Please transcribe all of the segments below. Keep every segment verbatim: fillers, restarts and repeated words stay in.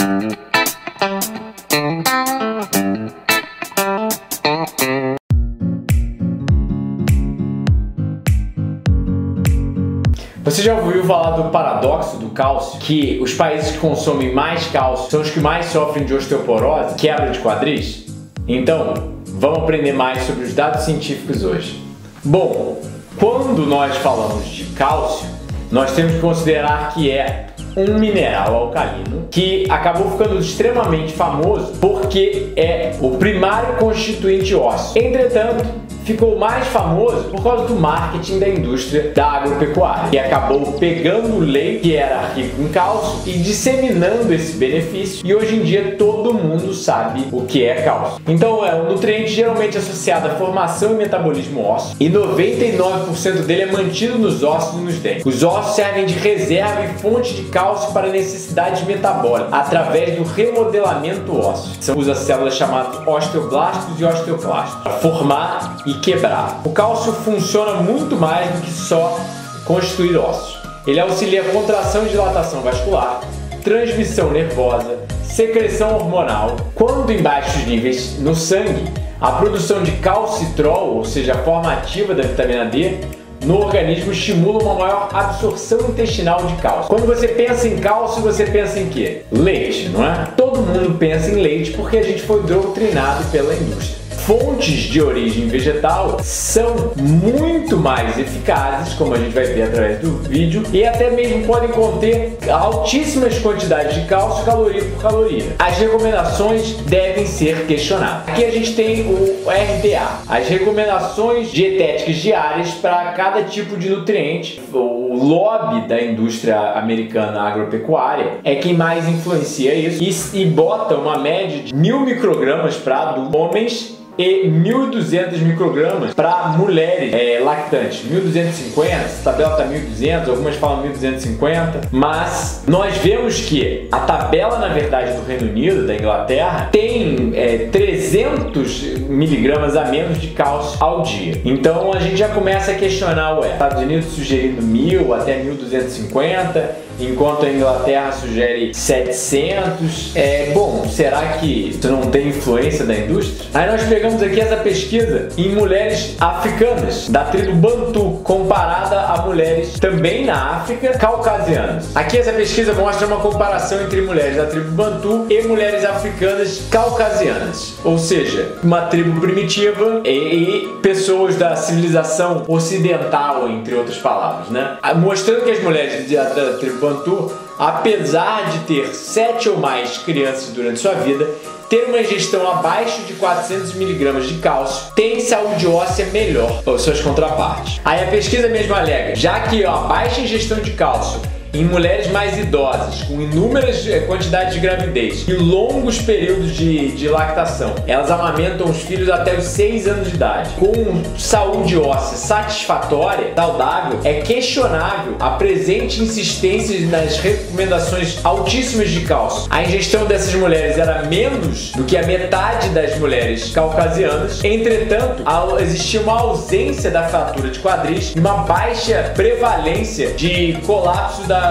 Você já ouviu falar do paradoxo do cálcio? Que os países que consomem mais cálcio são os que mais sofrem de osteoporose, quebra de quadris? Então, vamos aprender mais sobre os dados científicos hoje. Bom, quando nós falamos de cálcio, nós temos que considerar que é um mineral alcalino que acabou ficando extremamente famoso porque é o primário constituinte ósseo. Entretanto, ficou mais famoso por causa do marketing da indústria da agropecuária, que acabou pegando o leite que era rico em cálcio e disseminando esse benefício, e hoje em dia todo mundo sabe o que é cálcio. Então é um nutriente geralmente associado à formação e metabolismo ósseo, e noventa e nove por cento dele é mantido nos ossos e nos dentes. Os ossos servem de reserva e fonte de cálcio para necessidades metabólicas através do remodelamento ósseo. São usa células chamadas osteoblastos e osteoclastos para formar e quebrar. O cálcio funciona muito mais do que só constituir ossos. Ele auxilia a contração e dilatação vascular, transmissão nervosa, secreção hormonal. Quando em baixos níveis no sangue, a produção de calcitrol, ou seja, a forma ativa da vitamina D, no organismo estimula uma maior absorção intestinal de cálcio. Quando você pensa em cálcio, você pensa em quê? Leite, não é? Todo mundo pensa em leite porque a gente foi doutrinado pela indústria. Fontes de origem vegetal são muito mais eficazes, como a gente vai ver através do vídeo, e até mesmo podem conter altíssimas quantidades de cálcio, caloria por caloria. As recomendações devem ser questionadas. Aqui a gente tem o R D A, as recomendações dietéticas diárias para cada tipo de nutriente. O lobby da indústria americana agropecuária é quem mais influencia isso e, e bota uma média de mil microgramas para adultos, homens, e mil e duzentos microgramas para mulheres é, lactantes. mil duzentos e cinquenta, essa tabela está mil e duzentos, algumas falam mil duzentos e cinquenta, mas nós vemos que a tabela, na verdade, do Reino Unido, da Inglaterra, tem é, trezentos miligramas a menos de cálcio ao dia. Então a gente já começa a questionar, ué, Estados Unidos sugerindo mil até mil duzentos e cinquenta, enquanto a Inglaterra sugere setecentos. É, bom, será que isso não tem influência da indústria? Aí nós pegamos aqui essa pesquisa em mulheres africanas, da tribo Bantu, comparada a mulheres também na África, caucasianas. Aqui essa pesquisa mostra uma comparação entre mulheres da tribo Bantu e mulheres africanas caucasianas, ou seja, uma tribo primitiva e, e pessoas da civilização ocidental, entre outras palavras, né? Mostrando que as mulheres da, da tribo Bantu, apesar de ter sete ou mais crianças durante sua vida, ter uma ingestão abaixo de quatrocentos miligramas de cálcio, tem saúde óssea melhor ou suas contrapartes. Aí a pesquisa mesmo alega, já que ó, a baixa ingestão de cálcio em mulheres mais idosas, com inúmeras quantidades de gravidez e longos períodos de, de lactação, elas amamentam os filhos até os seis anos de idade. Com saúde óssea satisfatória, saudável, é questionável a presente insistência nas recomendações altíssimas de cálcio. A ingestão dessas mulheres era menos do que a metade das mulheres caucasianas. Entretanto, existia uma ausência da fratura de quadris e uma baixa prevalência de colapso da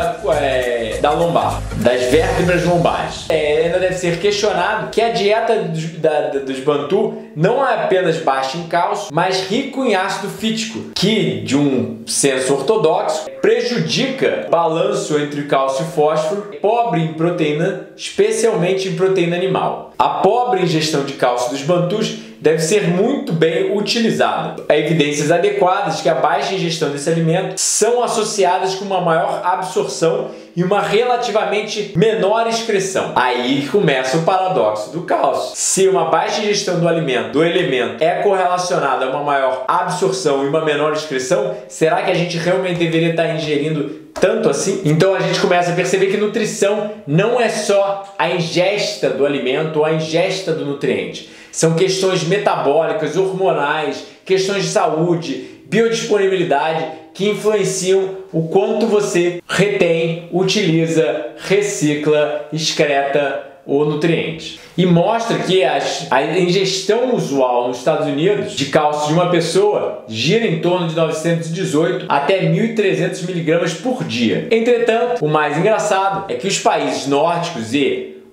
É, da lombar, das vértebras lombares. É, ainda deve ser questionado que a dieta dos, da, dos Bantu não é apenas baixa em cálcio, mas rico em ácido fítico, que, de um senso ortodoxo, prejudica o balanço entre cálcio e fósforo, pobre em proteína, especialmente em proteína animal. A pobre ingestão de cálcio dos Bantus deve ser muito bem utilizada. Há evidências adequadas que a baixa ingestão desse alimento são associadas com uma maior absorção e uma relativamente menor excreção. Aí começa o paradoxo do cálcio. Se uma baixa ingestão do alimento, do elemento, é correlacionada a uma maior absorção e uma menor excreção, será que a gente realmente deveria estar ingerindo tanto assim? Então a gente começa a perceber que nutrição não é só a ingesta do alimento ou a ingesta do nutriente. São questões metabólicas, hormonais, questões de saúde, biodisponibilidade, que influenciam o quanto você retém, utiliza, recicla, excreta o nutriente. E mostra que as, a ingestão usual nos Estados Unidos de cálcio de uma pessoa gira em torno de novecentos e dezoito até mil e trezentos miligramas por dia. Entretanto, o mais engraçado é que os países nórdicos e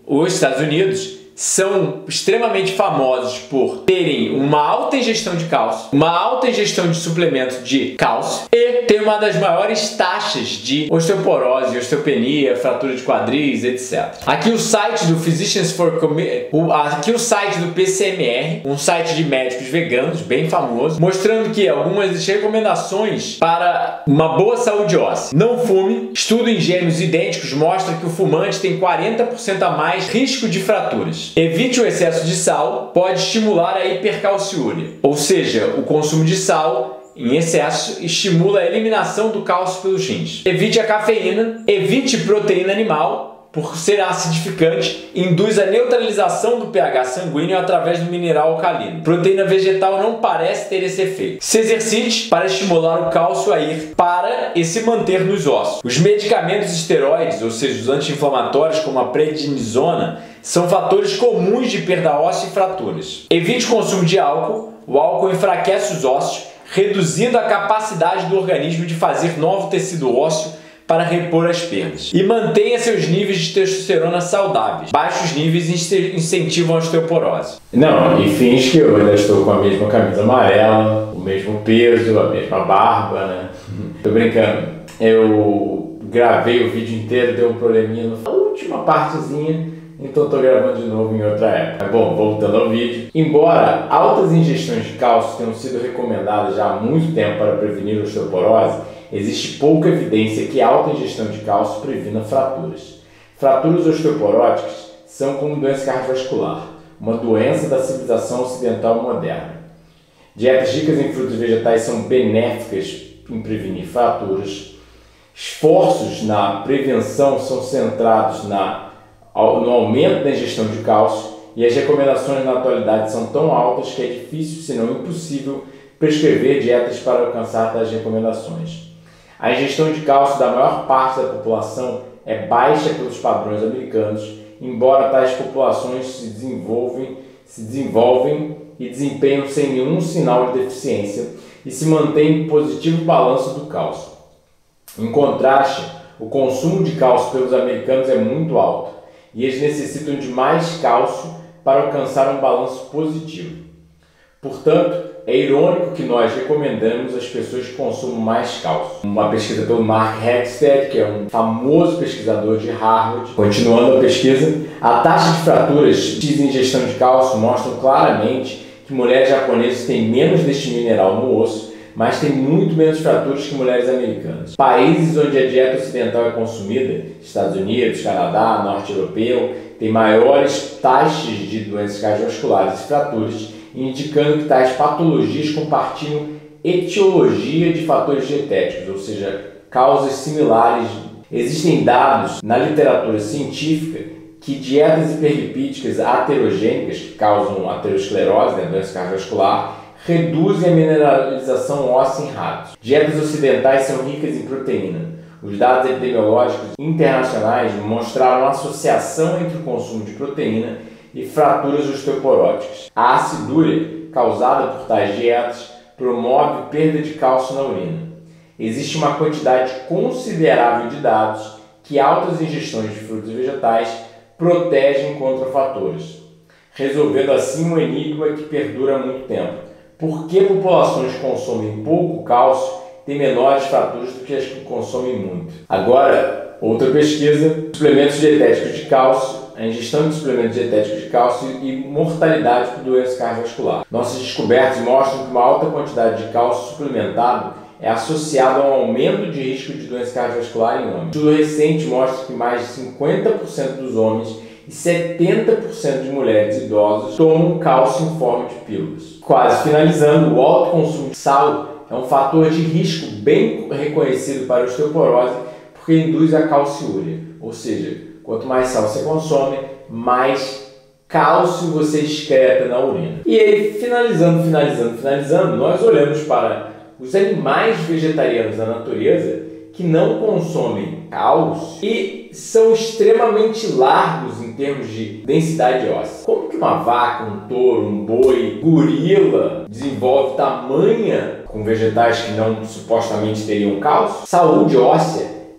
Os Estados Unidos são extremamente famosos por terem uma alta ingestão de cálcio, uma alta ingestão de suplementos de cálcio e ter uma das maiores taxas de osteoporose, osteopenia, fratura de quadris, etcétera. Aqui o site do Physicians for Community, aqui o site do P C M R, um site de médicos veganos bem famoso, mostrando que algumas recomendações para uma boa saúde óssea. Não fume. Estudo em gêmeos idênticos mostra que o fumante tem quarenta por cento a mais risco de fraturas. Evite o excesso de sal, pode estimular a hipercalciúria, ou seja, o consumo de sal em excesso estimula a eliminação do cálcio pelos rins. Evite a cafeína, evite proteína animal, por ser acidificante, induz a neutralização do pH sanguíneo através do mineral alcalino. Proteína vegetal não parece ter esse efeito. Se exercite para estimular o cálcio a ir para e se manter nos ossos. Os medicamentos esteroides, ou seja, os anti-inflamatórios como a prednisona, são fatores comuns de perda óssea e fraturas. Evite o consumo de álcool. O álcool enfraquece os ossos, reduzindo a capacidade do organismo de fazer novo tecido ósseo para repor as perdas. E mantenha seus níveis de testosterona saudáveis. Baixos níveis incentivam a osteoporose. Não, e finge que eu ainda estou com a mesma camisa amarela, o mesmo peso, a mesma barba, né? Tô brincando. Eu gravei o vídeo inteiro, deu um probleminha na última partezinha, então estou gravando de novo em outra época. Bom, voltando ao vídeo. Embora altas ingestões de cálcio tenham sido recomendadas já há muito tempo para prevenir a osteoporose, existe pouca evidência que a alta ingestão de cálcio previna fraturas. Fraturas osteoporóticas são como doença cardiovascular, uma doença da civilização ocidental moderna. Dietas ricas em frutos e vegetais são benéficas em prevenir fraturas. Esforços na prevenção são centrados na no aumento da ingestão de cálcio e as recomendações na atualidade são tão altas que é difícil, se não impossível, prescrever dietas para alcançar tais recomendações. A ingestão de cálcio da maior parte da população é baixa pelos padrões americanos, embora tais populações se desenvolvem, se desenvolvem e desempenham sem nenhum sinal de deficiência e se mantém em positivo balanço do cálcio. Em contraste, o consumo de cálcio pelos americanos é muito alto e eles necessitam de mais cálcio para alcançar um balanço positivo. Portanto, é irônico que nós recomendamos às pessoas que consumam mais cálcio. Uma pesquisa pelo Mark Hegstad, que é um famoso pesquisador de Harvard, continuando a pesquisa, a taxa de fraturas de ingestão de cálcio mostram claramente que mulheres japonesas têm menos deste mineral no osso, mas têm muito menos fraturas que mulheres americanas. Países onde a dieta ocidental é consumida, Estados Unidos, Canadá, Norte Europeu, têm maiores taxas de doenças cardiovasculares e fraturas, indicando que tais patologias compartilham etiologia de fatores dietéticos, ou seja, causas similares. Existem dados na literatura científica que dietas hiperlipídicas aterogênicas, que causam aterosclerose, né, doença cardiovascular, reduzem a mineralização óssea em ratos. Dietas ocidentais são ricas em proteína. Os dados epidemiológicos internacionais mostraram a associação entre o consumo de proteína e fraturas osteoporóticas. A acidúria causada por tais dietas promove perda de cálcio na urina. Existe uma quantidade considerável de dados que altas ingestões de frutos e vegetais protegem contra fatores, resolvendo assim um enigma que perdura há muito tempo. Por que populações que consomem pouco cálcio têm menores fraturas do que as que consomem muito? Agora, outra pesquisa, suplementos dietéticos de cálcio, a ingestão de suplementos dietéticos de cálcio e mortalidade por doença cardiovascular. Nossas descobertas mostram que uma alta quantidade de cálcio suplementado é associada a um aumento de risco de doença cardiovascular em homens. Um estudo recente mostra que mais de cinquenta por cento dos homens e setenta por cento de mulheres idosas tomam cálcio em forma de pílulas. Quase finalizando, o alto consumo de sal é um fator de risco bem reconhecido para a osteoporose porque induz a calciúria, ou seja, quanto mais sal você consome, mais cálcio você excreta na urina. E aí, finalizando, finalizando, finalizando, nós olhamos para os animais vegetarianos da natureza que não consomem cálcio e são extremamente largos em termos de densidade óssea. Como que uma vaca, um touro, um boi, gorila desenvolve tamanha com vegetais que não supostamente teriam cálcio? Saúde óssea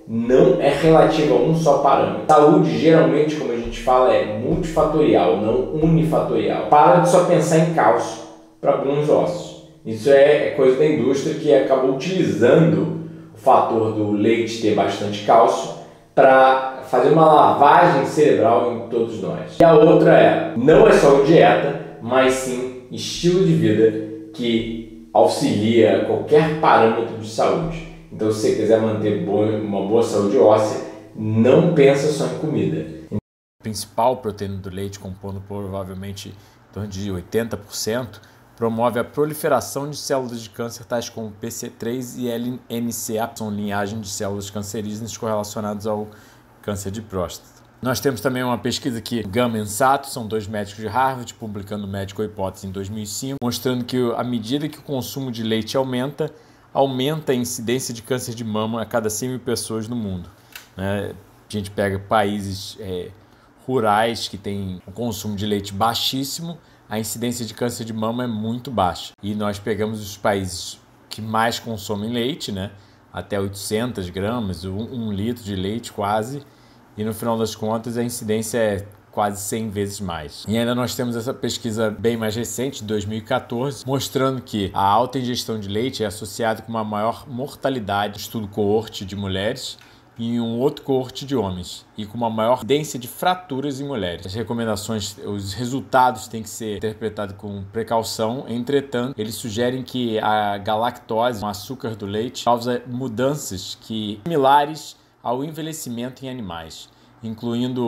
não é relativa a um só parâmetro. Saúde, geralmente, como a gente fala, é multifatorial, não unifatorial. Para de só pensar em cálcio para alguns ossos. Isso é coisa da indústria que acabou utilizando o fator do leite ter bastante cálcio para fazer uma lavagem cerebral em todos nós. E a outra é, não é só dieta, mas sim estilo de vida que auxilia qualquer parâmetro de saúde. Então, se você quiser manter uma boa saúde óssea, não pensa só em comida. A principal proteína do leite, compondo provavelmente em torno de oitenta por cento, promove a proliferação de células de câncer, tais como P C três e L N C A, que são linhagem de células cancerígenas correlacionadas ao câncer de próstata. Nós temos também uma pesquisa aqui, Gama e Sato, são dois médicos de Harvard, publicando Medical Hypothesis em dois mil e cinco, mostrando que à medida que o consumo de leite aumenta, aumenta a incidência de câncer de mama a cada cem mil pessoas no mundo. Né? A gente pega países é, rurais que têm um consumo de leite baixíssimo, a incidência de câncer de mama é muito baixa. E nós pegamos os países que mais consomem leite, né? Até oitocentas gramas, um, um litro de leite quase, e no final das contas a incidência é quase cem vezes mais. E ainda nós temos essa pesquisa bem mais recente, de dois mil e quatorze, mostrando que a alta ingestão de leite é associada com uma maior mortalidade, estudo coorte de mulheres, e um outro coorte de homens, e com uma maior incidência de fraturas em mulheres. As recomendações, os resultados têm que ser interpretados com precaução, entretanto, eles sugerem que a galactose, o açúcar do leite, causa mudanças que similares ao envelhecimento em animais, incluindo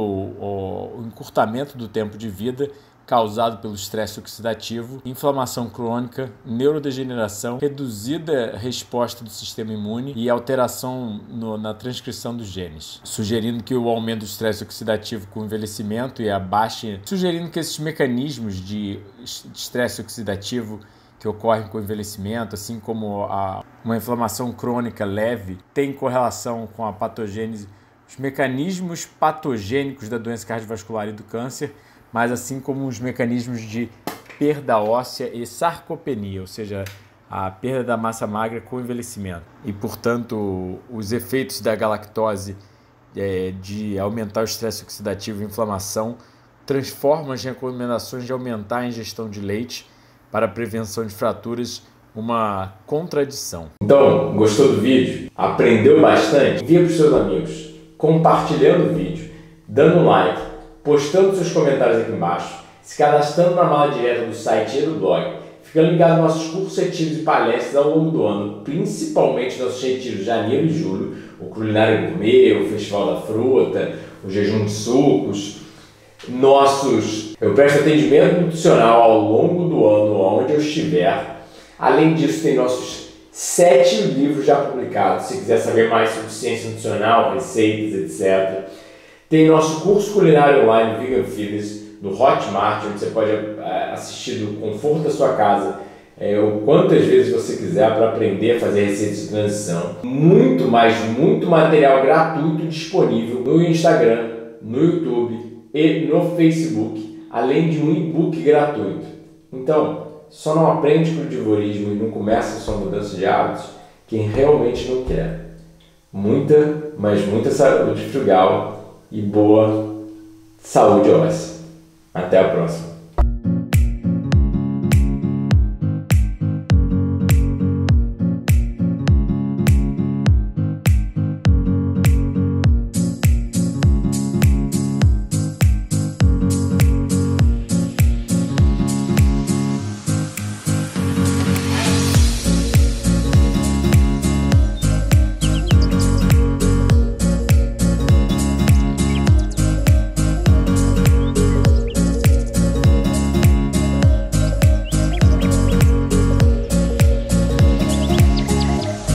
o, o encurtamento do tempo de vida causado pelo estresse oxidativo, inflamação crônica, neurodegeneração, reduzida resposta do sistema imune e alteração no, na transcrição dos genes, sugerindo que o aumento do estresse oxidativo com o envelhecimento e a baixa, sugerindo que esses mecanismos de estresse oxidativo que ocorrem com o envelhecimento, assim como a, uma inflamação crônica leve, tem correlação com a patogênese, os mecanismos patogênicos da doença cardiovascular e do câncer, mas assim como os mecanismos de perda óssea e sarcopenia, ou seja, a perda da massa magra com o envelhecimento. E, portanto, os efeitos da galactose é, de aumentar o estresse oxidativo e inflamação transformam as recomendações de aumentar a ingestão de leite para a prevenção de fraturas uma contradição. Então, gostou do vídeo? Aprendeu bastante? Envia para os seus amigos, compartilhando o vídeo, dando um like, postando seus comentários aqui embaixo, se cadastrando na mala direta do site e do blog, ficando ligado nos nossos cursos, retiros e palestras ao longo do ano, principalmente nossos retiros de janeiro e julho, o Culinária Gourmet, o Festival da Fruta, o Jejum de Sucos, nossos... Eu presto atendimento nutricional ao longo do ano, onde eu estiver. Além disso, tem nossos sete livros já publicados, se quiser saber mais sobre ciência nutricional, receitas, etcétera. Tem nosso curso culinário online Vegan Fitness no Hotmart, onde você pode assistir do conforto da sua casa, é, ou quantas vezes você quiser, para aprender a fazer receitas de transição. Muito mais, muito material gratuito disponível no Instagram, no YouTube e no Facebook, além de um e-book gratuito. Então, só não aprende crudivorismo e não começa a sua mudança de hábitos quem realmente não quer. Muita, mas muita saúde frugal e boa saúde óssea. Até a próxima.